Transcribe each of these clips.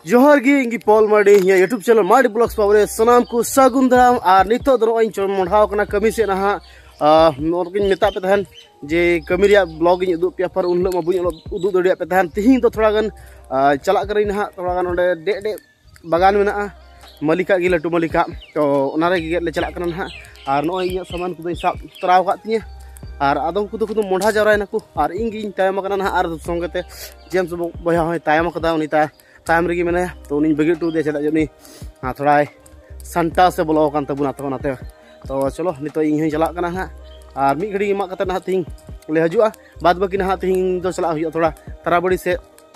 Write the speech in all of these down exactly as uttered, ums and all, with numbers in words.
जोहर गी इंगी पॉल मार्डी या YouTube channel Mardi blogs पावरे सनाम को सागुन दाराम और नितो दो इन चोर मोढ़ाव कना कमी से नहा नोरकिन मेता पे तहन जे कमी रिया ब्लॉग इन उदु पे पर उन मा बुई उदु दड़िया पे तहन तिहिं तो थोड़ा गन चला करी नहा थोड़ा गन ओंडे डे डे बागान मेना मलिका गी लटू मलिका तो ओनारे गी ले चला कना नहा और नो इन सामान को साब तराव का तिया और आदम को तो मोढ़ा जावरायना को और इंगी तायम कना नहा और संगते जेम्स बया होय तायम कदा उनिता टाइम रही मैंने तो उन्हीं बगी टू दे चला जो हाँ थोड़ा संटा से बोलो कान तबुना तो नाते तो चलो नितो इन चला करना हाँ और मिड घड़ी मा कते ना तीन ले हजुआ बाद बाकी ना तीन दो चला हुआ थोड़ा तराबड़ी से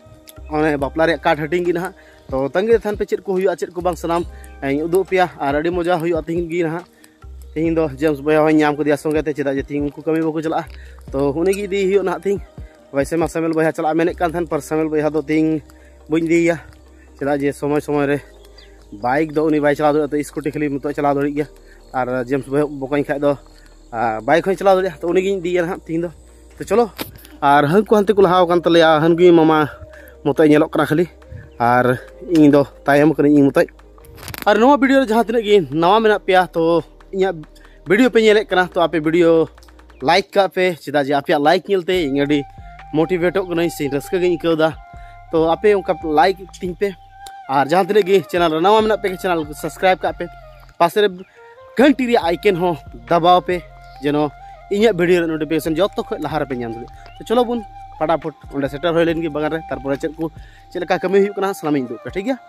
ओने बापला रे काट हटिंग गी ना तो तंगे थान पे चेक को हुआ चेक को बांग सनाम उदू पे और अड़ी मजा हुआ तीन गी ना तीन दो जेम्स बया नाम को दिया संगे ते चेदा जे तीन उनको कमी बको चला तो उन्हीं गी दी हुआ ना तीन वैसे मा समेल बया चला मेने कान थान पर समेल बया दो तीन बुन दिया चला जे समय समय रे बाइक दो उनी बाई चला दो तो स्कूटी खाली मत चला दड़ी गया और जेम्स बकाई खा दो बाइक चला दड़ी तो उनी गी दिया ना तीन दो तो चलो और हन को हनते को लहाव कान तलेया हन गी मामा मत नेलोक कना खाली और इन दो तायम कनी इन मत और नवा वीडियो जहां तिना गी नवा मेना पेया तो इया वीडियो पे नेले कना तो आपे वीडियो लाइक का पे चिदा जे आपे लाइक नेलते इन अडी मोटिवेटो कनई से रस्का गी इकौदा तो आपे उनका लाइक तीन पे और जहाँ तक चैनल नवा में पे चैनल सब्सक्राइब का पे पास घंटी रे आइकन हो दबाव पे जेनो इन वीडियो नोटिफिकेशन जो तो लहार पे नाम तो चलो बुन फटाफट उन्हें सेटर हो लेन बागान रे तारपर चेक को चेका कमी हुई कना सलामी दो ठीक है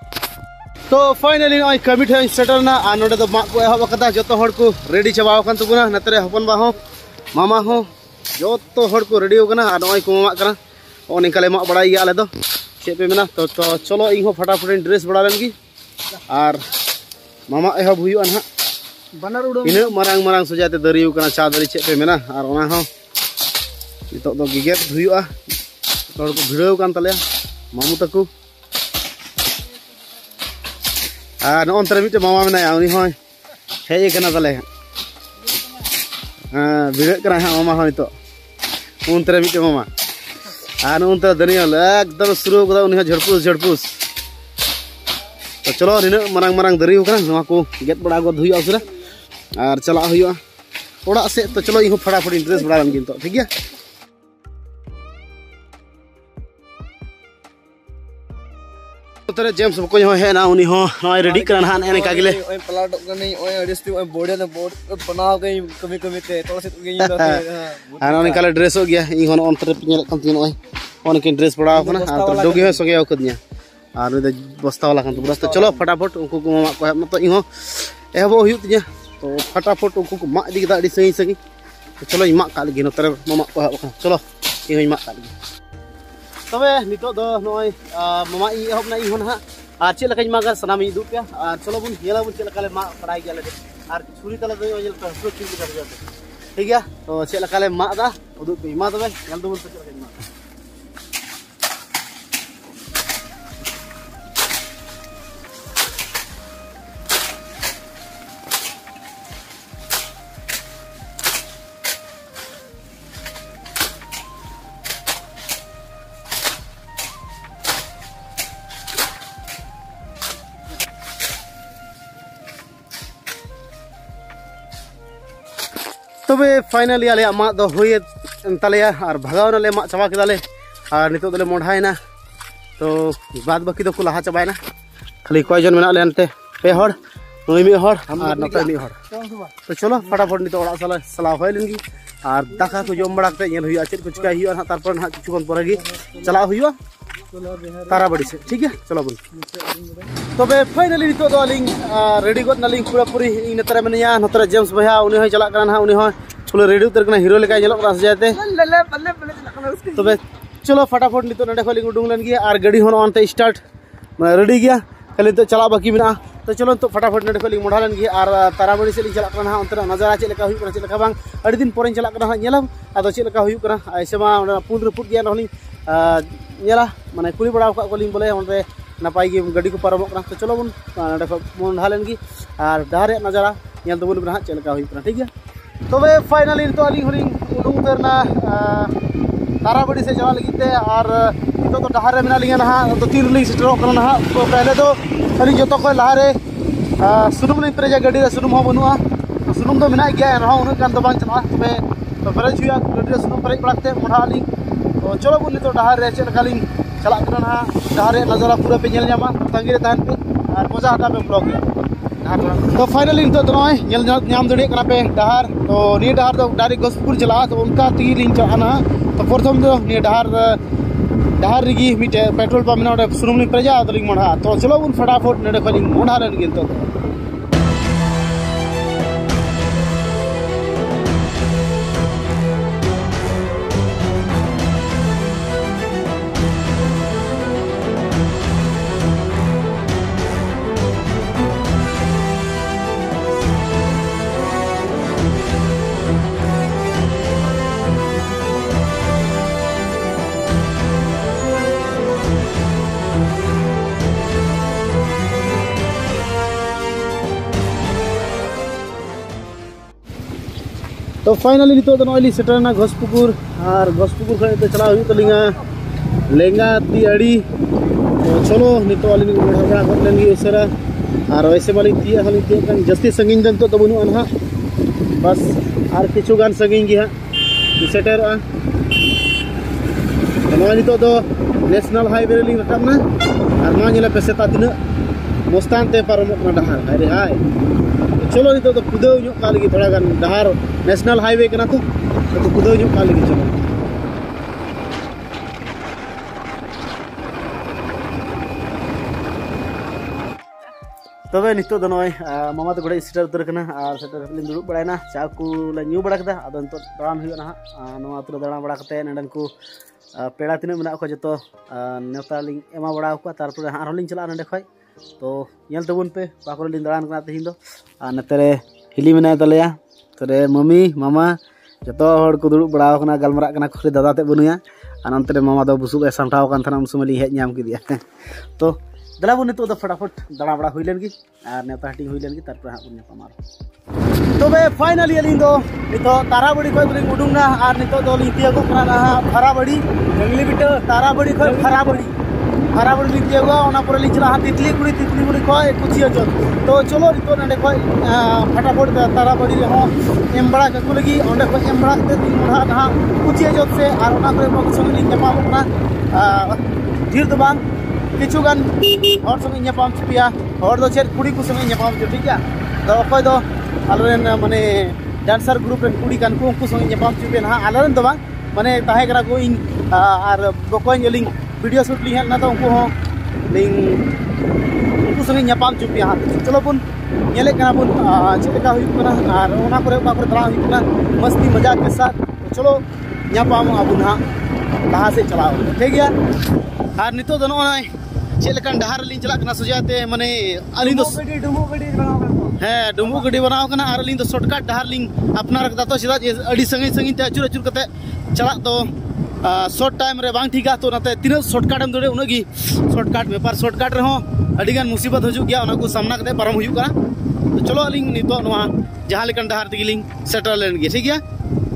तो फाइनली नय कमी ठे सेटर ना आ नोडे दो मा को एहब कदा जतो हड़ को रेडी चबाव कन तबुना नतरे हपन बा हो मामा हो जतो हड़ को रेडी हो कना आ नय को मा कना ओ निकाले मा बड़ाई आले दो चे पे मेना तो, तो चलो इन फटाफट ड्रेस बड़ा लेनगी और मामा एहब हुई ना बनर उड़ो इन मारांग मारांग सजाते दरियो कना चा दरी चे पे मेना और ओना हो नितो दो गिगेट हुआ तोड़ को भिड़ो कान तले मामू तकू आ नो अंतर मिटे मामा मेना उनी होय हेज कना तले हां भिड़ो कना मामा हो नितो उनतर मिटे मामा आन उनता दनियल एकदम शुरू कदा उनी झड़पूस झड़पूस तो चलो निना मरांग मरांग दरी होकना नवा को गेट बड़ा गो धुई आसरा और चला हुआ ओड़ा से तो चलो इहो फटाफट इंटरेस्ट बड़ा लगी तो ठीक है तो जेम्स बको हो है ना उनी हो नय रेडी करन हान एने कागिले ओय प्लाट गनी ओय अडिस्टी ओय बोर्ड ने बोर्ड बनाव गई कमी कमी ते तो से गई दो हां ओने काले ड्रेस हो गया इ होन अंतर पिनेल कम तीन ओय ओने के ड्रेस पड़ा होना और डोगी हो सगे ओकदिया और बस्ता वाला कन तो चलो फटाफट उनको को मा को मत इ हो एहबो हुई तिया तो फटाफट उनको को मा दी दा सही सही तो चलो इ मा का लगी नतर मामा को चलो इ होई मा का लगी तबे नितो दो नय मामा इ एहब ना इ होन हा आ चे लका मागर सनाम इ दुप आ चलो बुन गेला बुन चे लका ले मा पड़ाई गेले और छुरी तले दो जेल तो हसो चीज कर जाते ठीक है तो चे लका ले मा दा उदुप पे मा तबे गेल दो बुन चे लका मा तबे फाइनली आले मा दो हुई तलेया और भगाव नाले मा चाबा केदाले और नितो दले मोढ़ायना तो बाद बाकी दो को लहा चाबायना खाली कय जन मेना ले अंते पे हड़ नई मी हड़ और नते मी हड़ तो चलो फटाफट नितो ओड़ा साला सला होय लेनगी और दाका को जम बड़ा कते नेल हुआ चेक को चिका हुआ तारपर ना किछु कोन परगी चला हुआ तारा बड़ी से ठीक है चलो बोल तबे फाइनली नितो दो लिंग रेडी गोद नालिंग पूरा पूरी इन नतरे मेनिया नतरे जेम्स भैया उनी होय चला करना उनी होय चलो रेडी उतर कना हीरो लेका जेलो रास जाते बल्ले बल्ले बल्ले तबे चलो फटाफट नितो नडे खोलिंग उडुंग लेन गया और गाड़ी होन ऑन स्टार्ट रेडी गया खाली तो चला बाकी मेना तो चलो तो फटाफट नडे खोलिंग मोढ़ा लेन गया और ताराबड़ी से लिंग चला करना अंतर नजारा चे लेका हुई करना चे लेका बांग अड़ी दिन पोरें चला करना नेलम आदो चे लेका हुई करना ऐसे मा पुन रिपोर्ट गया नहलिंग नेला माने कुली बड़ा का कोलिंग बोले ओनरे नपाई गी गाड़ी को पारम करना तो चलो बुन नडे मोढ़ा लेन गी और डारे नजारा नेल दबुन चे लेका हुई करना ठीक है तबे फाइनली तो अली हलिंग उडुंग उतरना ताराबड़ी से चला लगी ते और नितो तो डहार रे मेना लिंगा नहा तो तीन लिंग सेटरो करना नहा तो पहले तो अली जो तो कोई लहारे सुनुम लिंग प्रेजा गाड़ी रे सुनुम हो बनुआ तो सुनुम तो मेना गया रहा उन कान तो बांग चला तबे तो फ्रेश हुआ गाड़ी रे सुनुम परेज बड़ाते मोढ़ा लिंग तो चलो बुन नितो डहार रे चेल कालिंग चला करना नहा डहार रे नजारा पूरा पे नेल ᱧᱟᱢᱟ तंगी रे तहन पे और मजा आता पे ब्लॉग तो फाइनली नितो तो नय नेल ᱧᱟᱢ दड़े कना पे डहार तो नी डहार तो डायरेक्ट गसपुर चला तो उनका ती लिंग चलाना तो प्रथम तो नी डहार डहार रिगी मिटे पेट्रोल पंप में ओडे सुनुम लिंग प्रेजा तो लिंग मोढ़ा तो चलो उन फटाफट नेडे खलिंग मोढ़ा रे गिन तो तो फाइनली नितो तो नॉइली सेटरना घोसपुकुर और घोसपुकुर खड़े तो चला हुई तो लिंगा लेंगा ती अड़ी तो चलो नितो वाली बढ़ा बढ़ा कर लेंगे उसरा और वैसे वाली ती खाली ती kan जस्ती संगीन जन तो बनु अनहा बस और किछु गान संगीन गी हा सेटर आ तो नितो तो नेशनल हाईवे रे रकबना और मा नेला पे सेता तिना मोस्तान ते पारमक ना डहार अरे हाय चलो नितो तो कुदो ᱧᱚᱜ का लगी थोड़ा गान डहार नेशनल हाईवे कना तो तो कुदो ᱧᱚᱜ का लगी चलो तबे नितो दो नय मामा तो गड़े सेटर उतर कना और सेटर लिन दुड़ुब बड़ायना चा को ला न्यू बड़ा कदा अदो नितो दाम हुई ना नवा अतु दाड़ा बड़ा कते नडन को पेड़ा तिना मेना को जतो नेता लिंग एमा बड़ा को तारपर हार लिंग चला नडे खय तो नेल तबुन पे पाकोर लिंग दाड़ान कना तेहिं दो आ नतरे हिली मेना तलेया तरे मम्मी मामा जतो हड़ को दुड़ुब बड़ा कना गलमरा कना खुरी दादा ते बनुया अनंतरे मामा दो बुसुब ए सांटाव कान थना उनसुमली हेज ᱧᱟᱢ किदिया तो दला बुन नितो दो फटाफट दाड़ा बड़ा हुई लेन की और नेता हटी हुई लेन की तारपर हा बुन पामार तबे फाइनली अलिंग दो नितो ताराबड़ी खय बुलिंग उडुंगना और नितो दो लिंग तियागो कना फराबड़ी जंगली बिटो ताराबड़ी खय फराबड़ी फराबड़ी लिंग तियागो ओना पर लिंग चला तितली कुड़ी तितली कुड़ी खय कुचिया जो तो चलो नितो नडे खय फटाफट ताराबड़ी रे हो एम बड़ा ककु लगी ओंडे खय एम बड़ा ते तीन मोढ़ा ना कुचिया जो से और ओना करे को संग लिंग जमा बकना धीर दो बांग किछु गान और संग ᱧᱟᱯᱟᱢ चुपिया और दो चेर कुड़ी को संग ᱧᱟᱯᱟᱢ चु ठीक है तो अखय दो आलोरेन माने डांसर ग्रुप रे कुड़ी कान को उनको संग ᱧᱟᱯᱟᱢ चुपे ना आलोरेन दो बांग माने ताहे करा को इन और बकोइन लिंग वीडियो शूट ली ना तो उनको हो लिंग उनको संग ᱧᱟᱯᱟᱢ चुपिया चलो बुन नेले कना बुन चेका हुई कना और ओना करे ओका करे तरा हुई कना मस्ती मजाक के साथ तो चलो ᱧᱟᱯᱟᱢ अबुन हा लहा से चलाओ ठीक है और नितो दो नय चेलकान डहार लिंग चला कना सजाते माने अली दो डुमु गडी बनाओ है डुमु गडी बनाओ कना और लिंग दो शॉर्टकट डहार लिंग अपना रखदा तो सीधा अड़ी संगी संगी ते अचुर अचुर कते चला तो शॉर्ट टाइम रे बांग ठीका तो नाते तीन शॉर्टकट हम दड़े उनगी शॉर्टकट में पर शॉर्टकट रे हो अड़ी गान मुसीबत हजू गया उना को सामना कते परम हुयु कना तो चलो लिंग नितो नवा जहां लेकन डहार तगी लिंग सेटल लेन गे ठीक है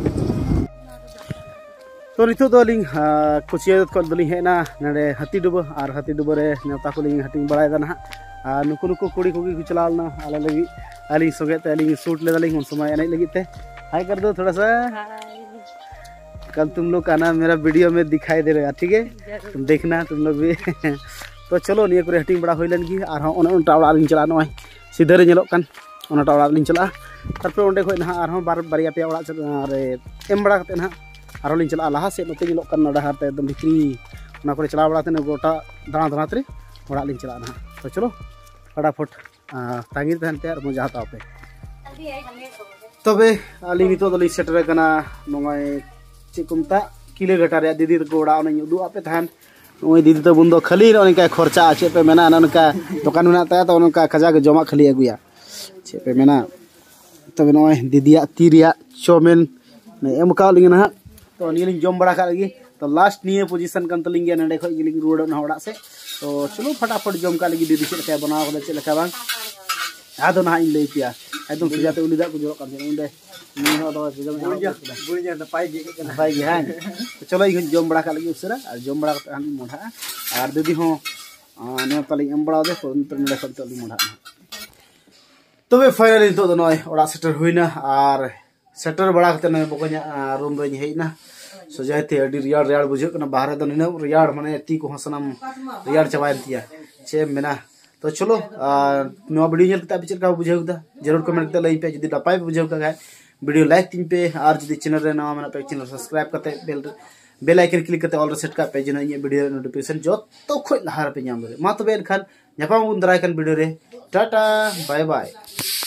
तो नितो दो लिंग कुचिया को दलिंग हेना नडे हाथी डुब और हाथी डुब रे नेता को लिंग हटिंग बड़ाय दा ना नुकु नुकु कुड़ी कुगी को चलालना आले लगी आली सोगे ते लिंग शूट ले दलिंग उन समय एने लगी ते हाय कर दो थोड़ा सा कल तुम लोग का ना मेरा वीडियो में दिखाई दे रहा है ठीक है तुम देखना तुम लोग भी तो चलो निया करे हटिंग बड़ा होइलन की और ओन ओन टावड़ा लिंग चला नय सीधे रे नेलो कान ओन टावड़ा लिंग चला तारपर ओंडे खय ना और बार बारिया पे ओड़ा रे एम बड़ा कते ना और लिंग चला लहा से नते निलो कन डहार ते एकदम भितरी ओना करे चला बड़ा ते गोटा दाना दाना ते ओड़ा लिंग चला ना तो चलो फटाफट तांगी तहन ते और मजा हाताव पे तबे आली नितो दली सेटर कना नोय चिकुमता किले घटा रे दीदी को ओड़ा ओने उदु आपे तहन ओय दीदी तो बुंदो खाली ओनका खर्चा चे पे मेना ओनका दुकान मेना ता तो ओनका खजा के जमा खाली अगुया चे पे मेना तबे नोय दीदिया तीरिया चौमिन ने एमका लिंग ना तो नीलिंग जम बड़ा का लगी तो लास्ट निये पोजीशन कन तलिंग गया नडे खय गिलिंग रोड ना ओड़ा से तो चलो फटाफट जम का लगी दीदी चेलका बनाव कदा चेलका बांग आदो ना इन लई पिया एकदम सुजाते उलिदा को जोर कर उंडे नी हो दो जम बुढ़िया बुढ़िया तो पाई गे पाई गे हां चलो इन जम बड़ा का लगी उसरा और जम बड़ा का मोढ़ा और दीदी हो ने तली एम बड़ा दे तो ने खत तली मोढ़ा तबे फाइनली तो दो नय ओड़ा सेटर हुइना और सेटर बड़ा कते नय बकኛ रूम रे हेइना सजायते अडी रियाड़ रियाड़ बुझे कना बाहर दो निना रियाड़ माने ती को हसनम रियाड़ चबाय दिया चे मेना तो चलो नो वीडियो नेल कता पिचर का बुझेउदा जरूर कमेंट कते लई पे जदी नपाय बुझेउ का गाय वीडियो लाइक तीन पे और जदी चैनल रे नवा मेना पे चैनल सब्सक्राइब करते बेल बेल आइकन क्लिक करते ऑल सेट का पे जन ये वीडियो नोटिफिकेशन जो तो खोय लहार पे नाम रे मा तो बेल खान न्यापाम उन दराय कन वीडियो रे टाटा बाय बाय।